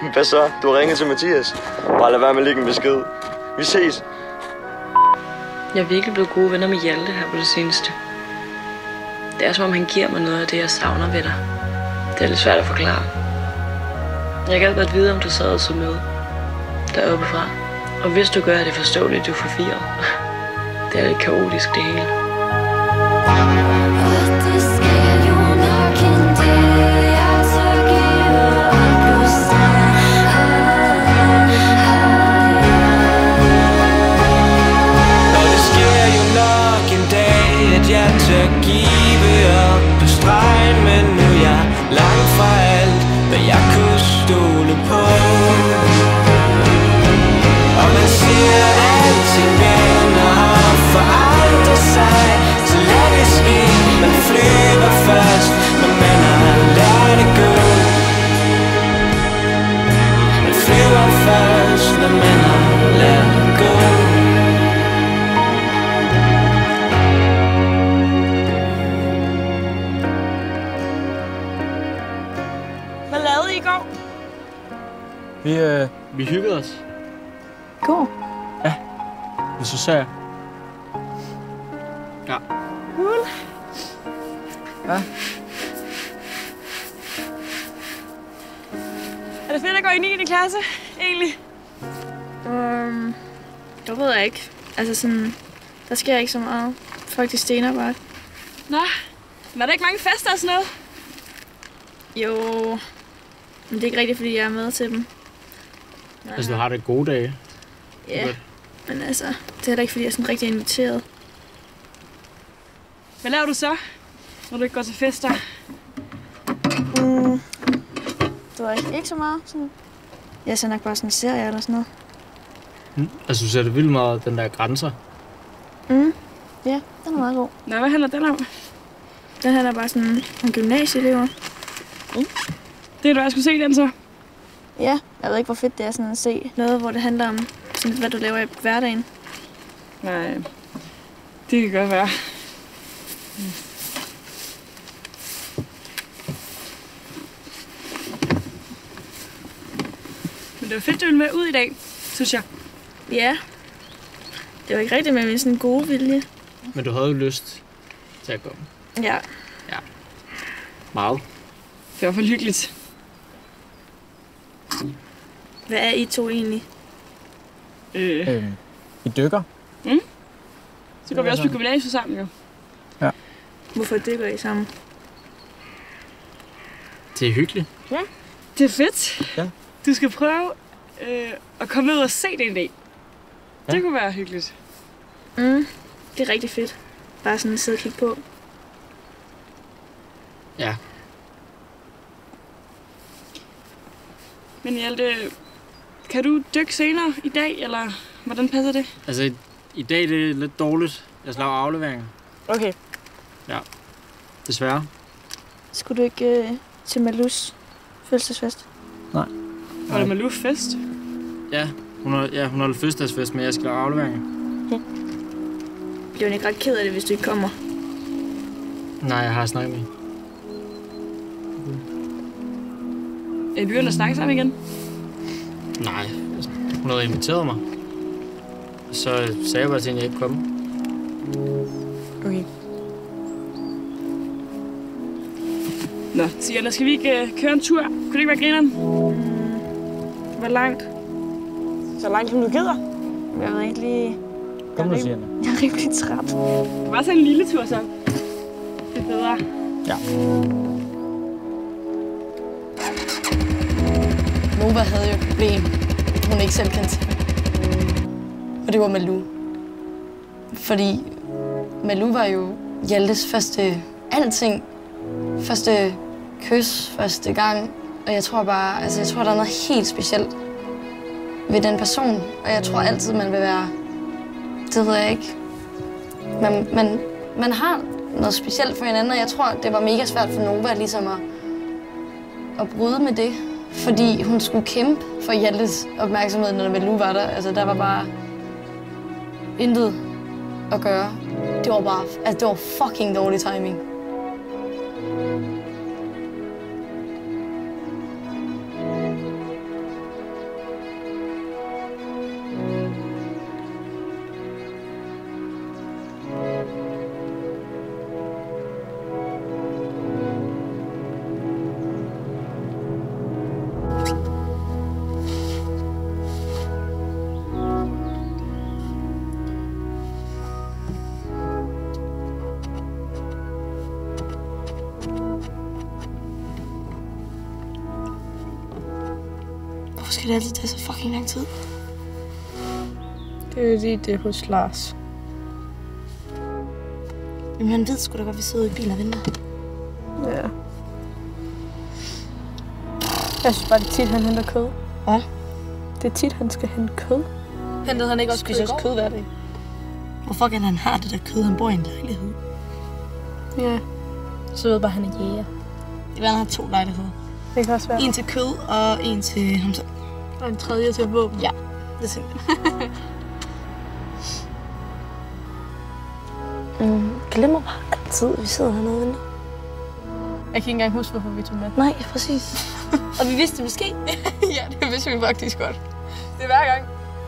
Hvad så? Du har ringet til Mathias. Bare lad være med at lægge en besked. Vi ses. Jeg er virkelig blevet gode venner med Hjalte her på det seneste. Det er som om han giver mig noget af det, jeg savner ved dig. Det er lidt svært at forklare. Jeg kan godt vide, om du sad og så med deroppe fra. Og hvis du gør, er det forståeligt, du er forvirret. Det er lidt kaotisk, det hele. Hvad lavede I i går? Vi hyggede os. God. Ja, det så jeg. Ja. Cool. Ja. Er det fedt at gå i 9. klasse, egentlig? Det ved jeg ikke. Altså sådan, der sker ikke så meget. Folk de stener bare. Nå, var der ikke mange fester og sådan noget? Jo, men det er ikke rigtigt, fordi jeg er med til dem. Altså, du har det gode dage. Ja, men altså, det er heller ikke, fordi jeg er sådan rigtig inviteret. Hvad laver du så, når du ikke går til fester? Det var ikke så meget. Sådan. Jeg ser nok bare sådan en serie eller sådan noget. Altså, du ser det vildt meget, den der grænser. Ja, den er meget god. Nå, hvad handler den om? Den her er bare sådan en gymnasieelever. Det er du, jeg skulle se den så. Ja, jeg ved ikke, hvor fedt det er sådan at se noget, hvor det handler om, sådan, hvad du laver i hverdagen. Nej, det kan godt være. Men det var fedt, du ville med ud i dag, synes jeg. Ja, det var ikke rigtigt med min sådan gode vilje. Men du havde jo lyst til at komme. Ja. Ja. Meget. Det var for hyggeligt. Hvad er I to egentlig? I dykker? Så går vi også på gymnasiet sammen, jo. Ja. Hvorfor dykker I sammen? Det er hyggeligt. Ja. Det er fedt. Ja. Du skal prøve at komme ud og se det en dag. Ja. Det kunne være hyggeligt. Det er rigtig fedt. Bare sådan at sidde og kigge på. Ja. Men Hjalte, kan du dykke senere i dag, eller hvordan passer det? Altså, i dag det er lidt dårligt. Jeg skal lave afleveringer. Okay. Ja. Desværre. Skulle du ikke til Malus fødselsfest? Nej. Var det Malou fest? Ja, hun holder fødselsdagsfest, men jeg skal lave afleveringer. Bliver hun ikke ret ked af det, hvis du ikke kommer? Nej, jeg har snakket med hende. Er I begyndt at snakke sammen igen? Nej, altså, hun havde inviteret mig. Så sagde jeg bare til hende, at jeg ikke komme. Okay. Nå, Sienna, skal vi ikke køre en tur? Kunne det ikke være grineren? Hvor langt? Så langt som du gider. Jeg ved ikke lige... Kom nu, Sienna. Jeg er rimelig træt. Det var så en lille tur, så. Det er bedre. Ja. Nova havde jo et problem, hun ikke selv kendte til. Og det var Malou. Fordi Malou var jo Hjaltes første alting. Første kys, første gang. Og jeg tror bare, altså jeg tror, der er noget helt specielt ved den person. Og jeg tror altid, man vil være, det ved jeg ikke. Man har noget specielt for hinanden, og jeg tror, det var mega svært for Nova ligesom at bryde med det. Fordi hun skulle kæmpe for Hjaltes opmærksomhed, når Malou var der. Altså, der var bare intet at gøre. Det var bare, altså, det var fucking dårlig timing. Hvorfor skal det altid tage så fucking lang tid? Det er lige det hos Lars. Jamen han ved sgu da godt, vi sidder i bilen og venter. Ja. Jeg synes bare, det er tit, han henter kød. Hvad? Det er tit, han skal hente kød. Hentede han ikke også kød i går? kød hver dag. Hvorfor kan han have det der kød? Han bor i en lejlighed. Ja. Så ved bare, han er jæger. Det vil han have 2 lejligheder. Det kan også være. En til kød og en til ham selv. Og en tredje til våben. Ja, det tænker jeg. Glemmer bare altid, at vi sidder hernede og venter. Jeg kan ikke engang huske, hvorfor vi tog med. Nej, præcis. Og vi vidste det måske. Ja, det vidste vi faktisk godt. Det er hver gang.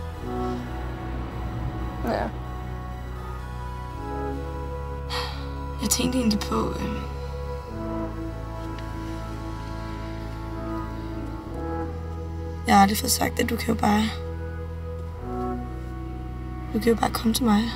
Ja. Jeg tænkte egentlig på... Jeg har aldrig fået sagt, at du kan jo bare... Du kan jo bare komme til mig.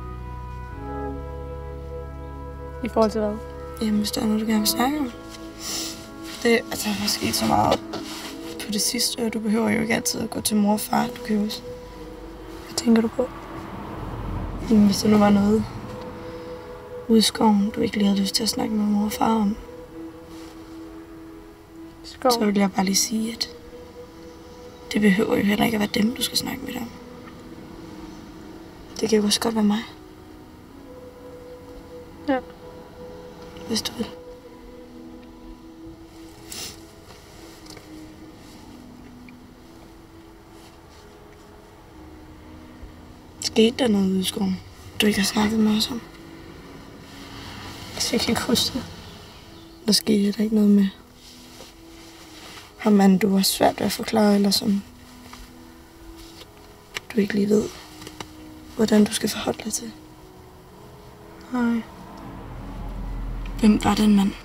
I forhold til hvad? Jamen, hvis der er noget, du gerne vil snakke om. Det er sket så meget på det sidste, og du behøver jo ikke altid at gå til mor og far. Du kan jo også... Hvad tænker du på? Jamen, hvis der nu var noget ude i skoven, du ikke lige havde lyst til at snakke med mor og far om, Skov. så vil jeg bare lige sige, at det behøver jo heller ikke at være dem, du skal snakke med om. Det kan jo også godt være mig. Ja. Hvis du vil. Skete der noget ude i skoven, du ikke har snakket med os om? Jeg kan ikke huske det. Der skete der ikke noget med ham, mand, du har svært ved at forklare, eller som du ikke lige ved, hvordan du skal forholde dig til. Nej. Hvem var den mand?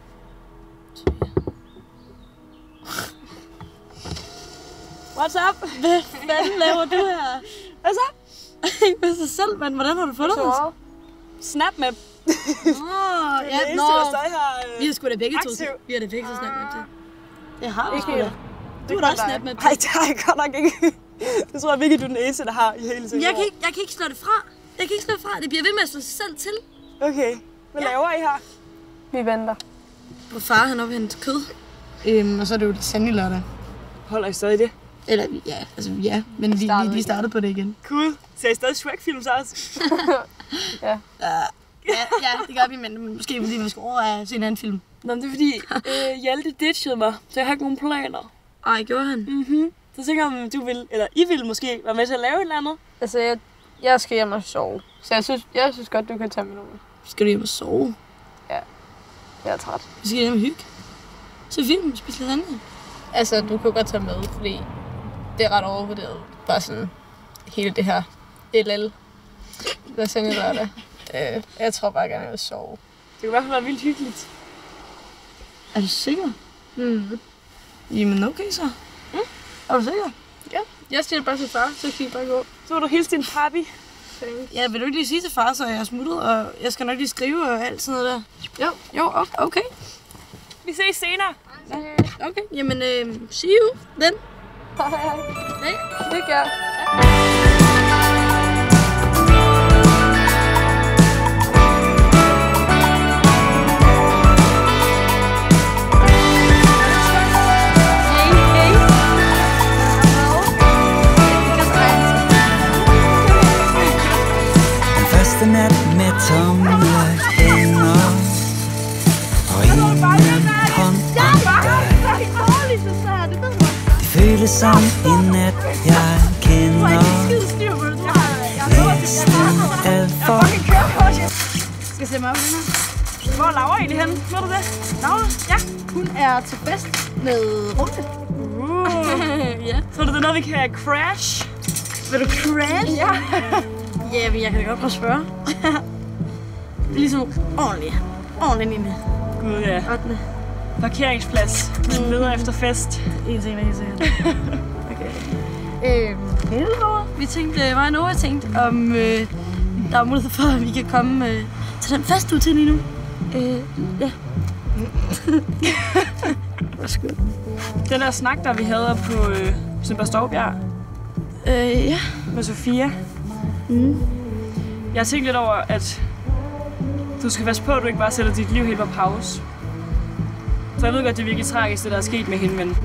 What's up? Hvad fanden laver du her? Hvad så? Med sig selv, mand. Hvordan har du fundet os? Snapmap. Ja, Det eneste, der stadig har... Vi har sgu da begge to. aktiv. Vi har da begge to snakket med det. Det har vi Ikke sgu da. helt. Du har da også snakket med det. Nej, det har jeg godt nok ikke. Det tror jeg virkelig, du er den eneste, der har i hele tiden. Jeg kan ikke slå det fra. Jeg kan ikke slå det fra. Det bliver ved med at slå sig selv til. Okay. Hvad laver I her? Vi venter. Hvor far han op og hente kød. Og så er det jo lasagne lørdag. Holder I stadig det? Eller ja, men vi startede på det igen. Cool. Ser I stadig Shrek-film så også? Ja. Ja, det gør vi, men måske fordi vi skal overveje at se en anden film. Nå, men det er fordi, Hjalte ditchede mig, så jeg har ikke nogen planer. Ej, gjorde han? Mhm. Så tænker jeg, om du vil, eller I vil måske være med til at lave et eller andet. Altså, jeg skal hjem og sove. Så jeg synes godt, du kan tage med nogen. Skal du hjem og sove? Jeg er træt. Vi skal hjem og hygge. Se film, spise lasagne. Altså, du kan godt tage med, fordi det er ret overvurderet. Bare sådan hele det her LL. Lasagne lørdag. Jeg tror bare gerne, jeg vil sove. Det kan i hvert fald være vildt hyggeligt. Er du sikker? Mm. Jamen okay så. Er du sikker? Ja, jeg siger bare til far, så kan I bare gå. Så vil du hilse din papi. Ja, vil du ikke lige sige til far, så jeg er smuttet, og jeg skal nok lige skrive og alt sådan noget der? Jo, okay. Vi ses senere. Okay, jamen see you then. Hej. Det gør. Første nat med tomme hænder og ingen hånd om dig. Det føles som en nat, jeg kender. Næsten alt for Skal jeg se mig op henne? Hvor er Laura egentlig henne? Ved du det? Laura? Ja. Hun er til fest med Runde. Ja. Så er det noget, vi kan crash. Vil du crash? Ja. Ja, men jeg kan da godt prøve at spørge. Det er ligesom ordentligt, Nina. Gud, ja. 8. Parkeringsplads. Man leder efter fest. En ting. Okay. Vi tænkte, mig og Nora tænkte, om der er mulighed for, at vi kan komme til den fest, du er til lige nu. Ja. Værsgo. Den der snak, der vi havde på Sønderborg Ja. med Sofia. Jeg har tænkt lidt over, at du skal passe på, at du ikke bare sætter dit liv helt på pause. For jeg ved godt, det er virkelig tragisk, det der er sket med hende, men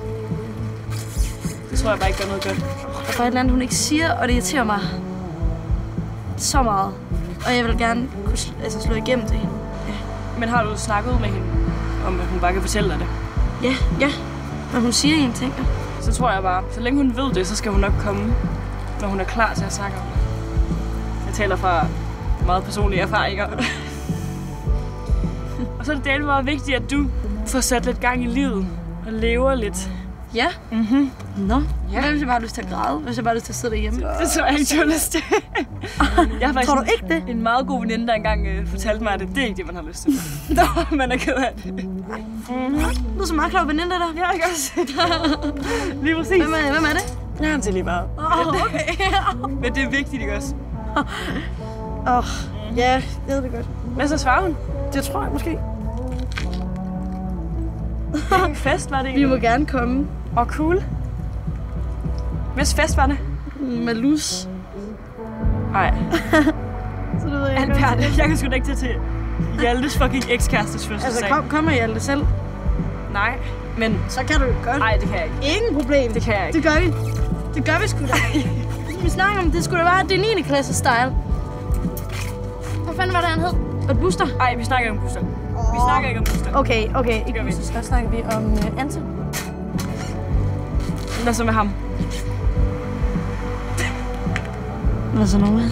det tror jeg bare ikke gør noget godt. Der er et eller andet, hun ikke siger, og det irriterer mig så meget. Og jeg vil gerne kunne slå igennem til hende. Ja. Men har du snakket med hende, om at hun bare kan fortælle dig det? Ja. Når hun siger en ting. Så tror jeg bare, så længe hun ved det, så skal hun nok komme, når hun er klar til at snakke om det. Jeg taler fra meget personlige erfaringer. Og så er det delt meget vigtigt, at du får sat lidt gang i livet og lever lidt. Ja? Nå. Ja. Hvad hvis jeg bare har lyst til at græde? Hvis jeg bare har lyst til at sidde derhjemme? Det tror jeg ikke, du har lyst til. Jeg har faktisk Tror du ikke det? en meget god veninde, der engang fortalte mig, at det er ikke det, man har lyst til. Nå, man er ked af det. Du er så meget klog veninde der. Ja, ikke også? Lige præcis. Hvem er det? Ja, han til lige meget. Okay. Men det er vigtigt, ikke også? Ja, jeg ved det godt. Hvad så svarer hun? Det tror jeg måske. Hvilken fest var det Vi egentlig? må gerne komme. Cool. Hvis fest var det? Med lus. Nej. Så det ved jeg ikke. Albert, jeg kan sgu da ikke til Hjaltes fucking ekskærestes fødselsdag. Altså, kom med Hjalte selv. Nej, men... Så kan du godt. Nej, det kan jeg ikke. Ingen problem. Det kan jeg ikke. Det gør vi. Det gør vi sgu da. Vi snakker om, det skulle da være, det er 9. klasse style. Hvad fanden var det, han hed? Og Buster? Nej, vi snakker ikke om Buster. Vi snakker ikke om Buster. Okay. Ikke gør vi. Buster. Så snakker vi om Anton. Hvad så med ham? Hvad så nu med?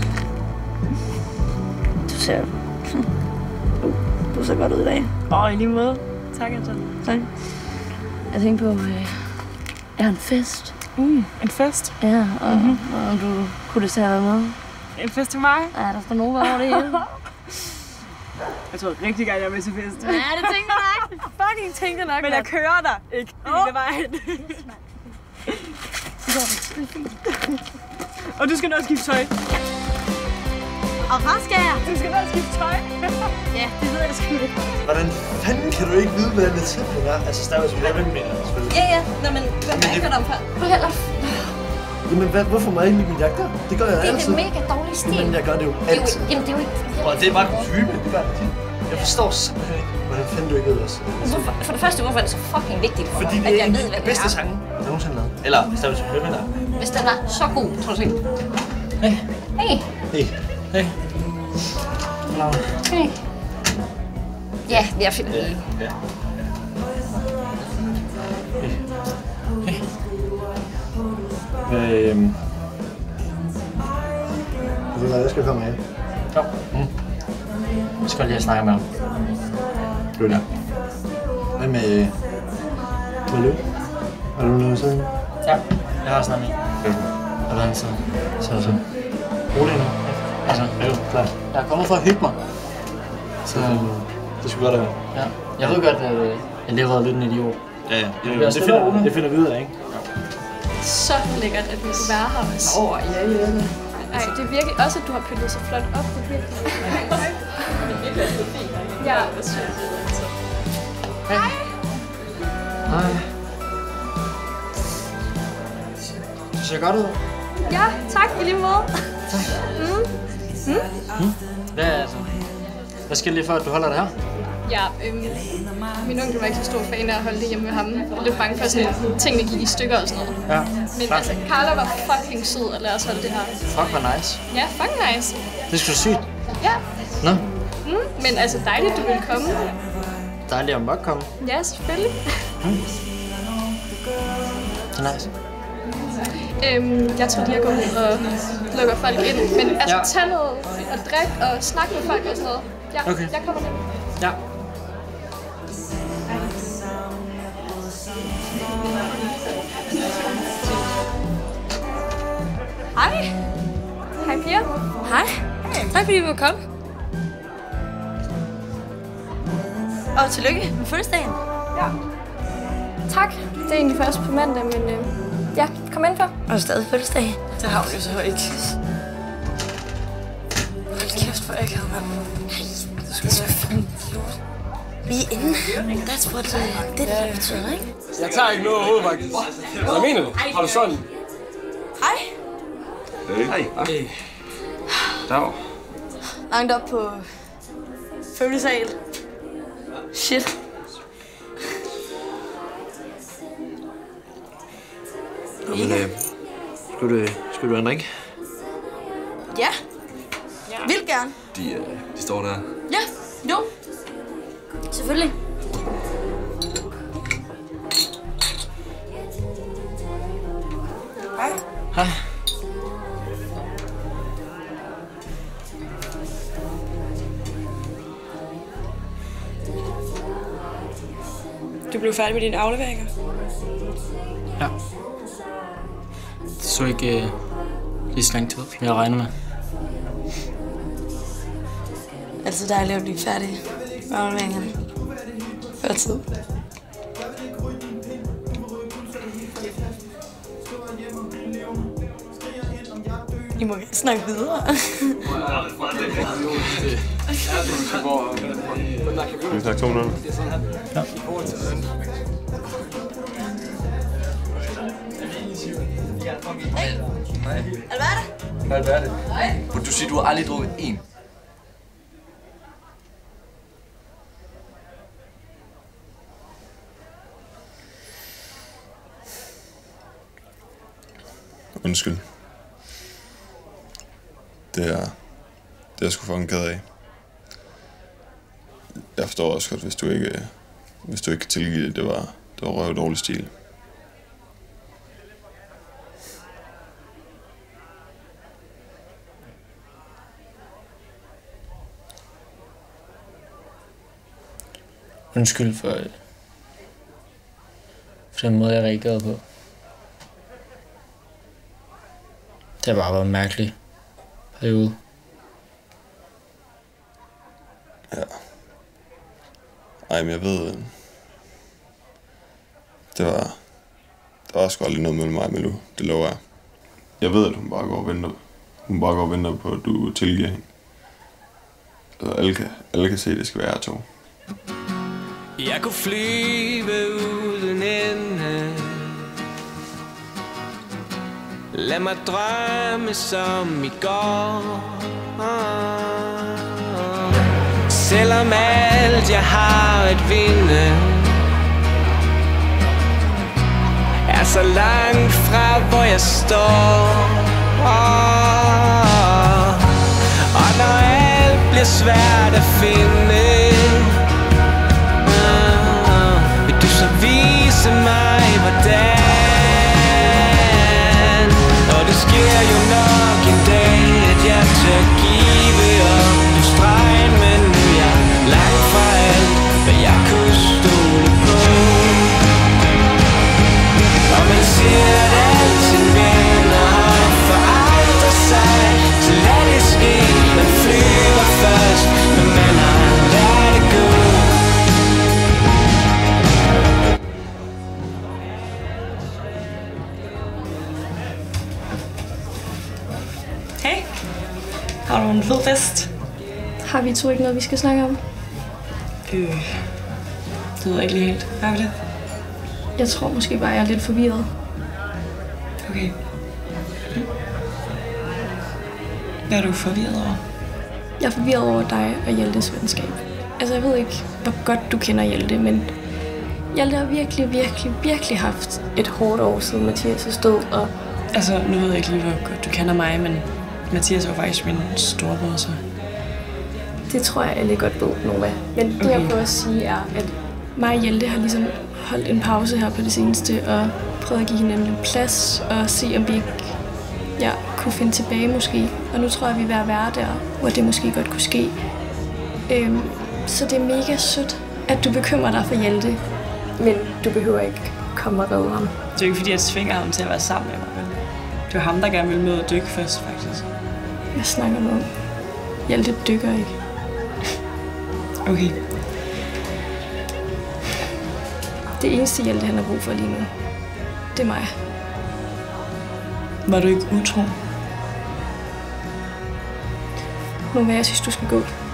Du ser godt ud i dag. I lige måde. Tak, Anton. Tak. Jeg tænkte på, jeg har en fest. En fest? Ja, og du kunne det have med. En fest til mig? Ja, der står nogen over det hele. Jeg tror rigtig gerne, jeg er med til fest. Ja, det tænker jeg nok. Fucking tænker nok. Men jeg kører dig ikke hele vejen. Og du skal nå at skifte tøj. Og rask er jeg. Du skal nå at skifte tøj. Ja, det ved jeg sgu ikke. Hvordan fanden kan du ikke vide, hvordan det tidspunkt er? Altså, Stavs, jeg vil med selvfølgelig. Ja. Nå, men hvad har jeg ikke hørt om før? Jamen, hvorfor må jeg ikke lide min jakke der? Det gør jeg altid. Det er en mega dårlig stil. Men jeg gør det jo altid. Jamen, det er jo ikke... Og det er bare kutyme. Det er bare det. Jeg forstår simpelthen ikke, hvordan fanden du ikke ved det. For det første, hvorfor er det så fucking vigtigt for Fordi mig, det at er jeg en ved, hvad af de det bedste er? sange, jeg nogensinde lavet. Eller, Stavs, hvem er der? Hvis den er så god, tror du ikke? Hey. Hey. Hey. Hey. Laura. Hey. Ja, vi er fint. Ja. Jeg skal komme af. Jo. Jeg skal lige snakke med ham. Det er der. Hvad med Løb? Har du noget siden? Ja, jeg har snakket med. Og hvordan så? Så. Rolig nu. Altså, Jo, klart. jeg er kommet for at hygge mig. Så Det skulle godt være. ja, jeg ved godt, at jeg lever lidt en idiot. Ja. Det finder vi ud af, ikke? Så lækkert, at vi kunne være her også. Ja. Ej, det er virkelig også, at du har pyntet så flot op. Det er virkelig. Ja, det synes jeg. Hej. Du ser godt ud. Ja, tak i lige måde. Hvad skal lige for, at du holder det her? Ja, min onkel var ikke så stor fan af at holde det hjemme med ham. Jeg var lidt bange for, at tingene gik i stykker og sådan noget. Ja. Men altså, Carla var fucking sød at lade os holde det her. Fuck, hvor nice. Ja, fucking nice. Det er sgu sygt. Ja. Nå, Men altså dejligt, du ville komme. dejligt at måtte komme. Ja, selvfølgelig. Det er nice. Jeg tror lige, jeg går ud og lukker folk ind. Men altså, Ja. tag noget og drik og snak med folk og sådan noget. Ja, Okay. jeg kommer ned. Ja. Hej. Hej, Pia. Hej. Tak fordi vi må komme. Og tillykke med fødselsdagen. Ja. Tak. Det er egentlig først på mandag, men ja, kom ind for. Og stadig fødselsdag. Det har hun jo så ikke. Hold kæft, hvor jeg kan, mand. Du skal så fandme Vi er inde. That's what det der betyder, ikke? Jeg tager ikke noget overhovedet, faktisk. Hvad mener du? Har du sådan? Hej. Hej. Dag. Langt op på 5. sal. Shit. Men, skal du have en drink? Ja. Vil gerne. De står der. Ja, jo. Selvfølgelig. Hej. Hej. Du blev færdig med dine afleveringer? Ja. Det så ikke lige så lang tid, som jeg regnede med. Altid dejligt at blive færdig med afleveringerne. Før tid. I må gerne snakke videre. Vi snakker 200. Ja. Hey, Alberte. Vil du sige, du har aldrig drukket en? Undskyld. Det er jeg sgu fucking ked af. Jeg forstår også godt, hvis du ikke kan tilgive det. Det var røv dårlig stil. Undskyld for den måde, jeg reagerede på. Det har bare været en mærkelig periode. Ja. Ej, men jeg ved... Der var sgu aldrig noget mellem mig og Malou. Det lover jeg. Jeg ved, at hun bare går og venter. Hun bare går og venter på, at du tilgiver hende. Så alle kan se, at det skal være jer to. Jeg kunne flyve uden ende. Lad mig drømme som i går. Selvom alt jeg har at vinde er så langt fra hvor jeg står. Og når alt bliver svært at finde, vil du så vise mig hvordan? Og det sker jo nok en dag, at jeg tør give op på stregen, men nu er jeg langt fra alt, hvad jeg kunne stole på. Og man siger, at alting vender og forandrer sig, så lad det ske. Man flyver først, men man har lært det gå. Hey, har du en fed fest? Har vi to ikke noget, vi skal snakke om? Det ved jeg ikke lige helt. Hvad er det? Jeg tror måske bare, jeg er lidt forvirret. Okay. Hvad er du forvirret over? Jeg er forvirret over dig og Hjaltes venskab. Altså, jeg ved ikke, hvor godt du kender Hjalte, men Hjalte har virkelig haft et hårdt år siden Mathias' død, og... Altså, nu ved jeg ikke lige, hvor godt du kender mig, men Mathias var faktisk min storebror, så... Det tror jeg alle godt ved, Nova. Men det, jeg prøver at sige, er, at mig og Hjalte har ligesom holdt en pause her på det seneste, og prøvet at give hinanden en plads, og se, om vi ikke kunne finde tilbage måske. Og nu tror jeg, vi er ved at være der, hvor det måske godt kunne ske. Så det er mega sødt, at du bekymrer dig for Hjalte, men du behøver ikke komme og redde ham. Det er ikke, fordi jeg tvinger ham til at være sammen med mig, men det var ham, der gerne ville møde at dykke først, faktisk. Jeg snakker med om. Hjalte dykker ikke. Okay. Det eneste Hjalte, han har brug for lige nu, det er mig. Var du ikke utro? Nu vil jeg synes, du skal gå.